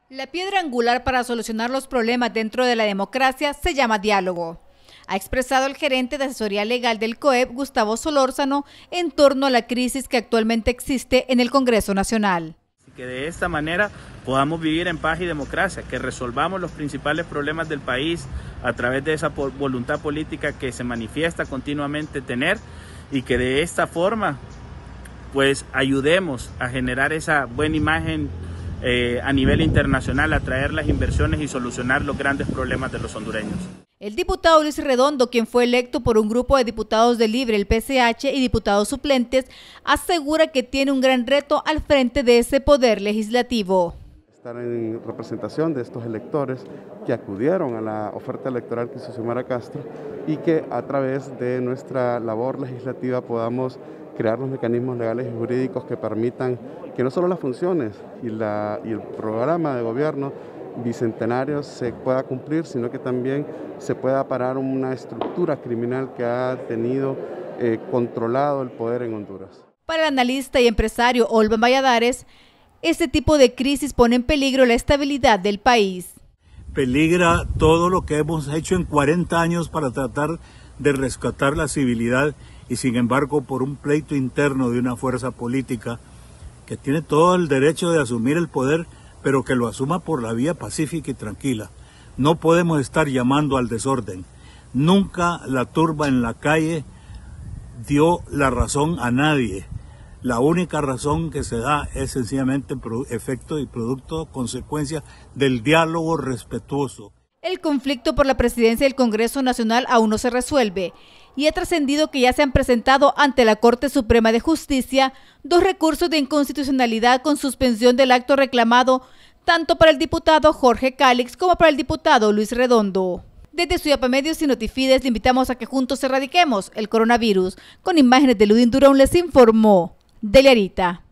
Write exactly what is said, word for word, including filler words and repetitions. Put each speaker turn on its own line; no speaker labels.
La piedra angular para solucionar los problemas dentro de la democracia se llama diálogo, ha expresado el gerente de asesoría legal del C O E P, Gustavo Solórzano, en torno a la crisis que actualmente existe en el Congreso Nacional.
Que de esta manera podamos vivir en paz y democracia, que resolvamos los principales problemas del país a través de esa voluntad política que se manifiesta continuamente tener, y que de esta forma pues ayudemos a generar esa buena imagen eh, a nivel internacional, atraer las inversiones y solucionar los grandes problemas de los hondureños.
El diputado Luis Redondo, quien fue electo por un grupo de diputados de Libre, el P C H, y diputados suplentes, asegura que tiene un gran reto al frente de ese poder legislativo.
Estar en representación de estos electores que acudieron a la oferta electoral que hizo Xiomara Castro, y que a través de nuestra labor legislativa podamos crear los mecanismos legales y jurídicos que permitan que no solo las funciones y, la, y el programa de gobierno bicentenario se pueda cumplir, sino que también se pueda parar una estructura criminal que ha tenido eh, controlado el poder en Honduras.
Para el analista y empresario Olvan Valladares, este tipo de crisis pone en peligro la estabilidad del país.
Peligra todo lo que hemos hecho en cuarenta años para tratar de rescatar la civilidad, y sin embargo por un pleito interno de una fuerza política que tiene todo el derecho de asumir el poder, pero que lo asuma por la vía pacífica y tranquila. No podemos estar llamando al desorden. Nunca la turba en la calle dio la razón a nadie. La única razón que se da es sencillamente efecto y producto, consecuencia del diálogo respetuoso.
El conflicto por la presidencia del Congreso Nacional aún no se resuelve, y ha trascendido que ya se han presentado ante la Corte Suprema de Justicia dos recursos de inconstitucionalidad con suspensión del acto reclamado tanto para el diputado Jorge Calix como para el diputado Luis Redondo. Desde Suyapa Medios y Notifides le invitamos a que juntos erradiquemos el coronavirus. Con imágenes de Ludin Durón les informó Delia Arita.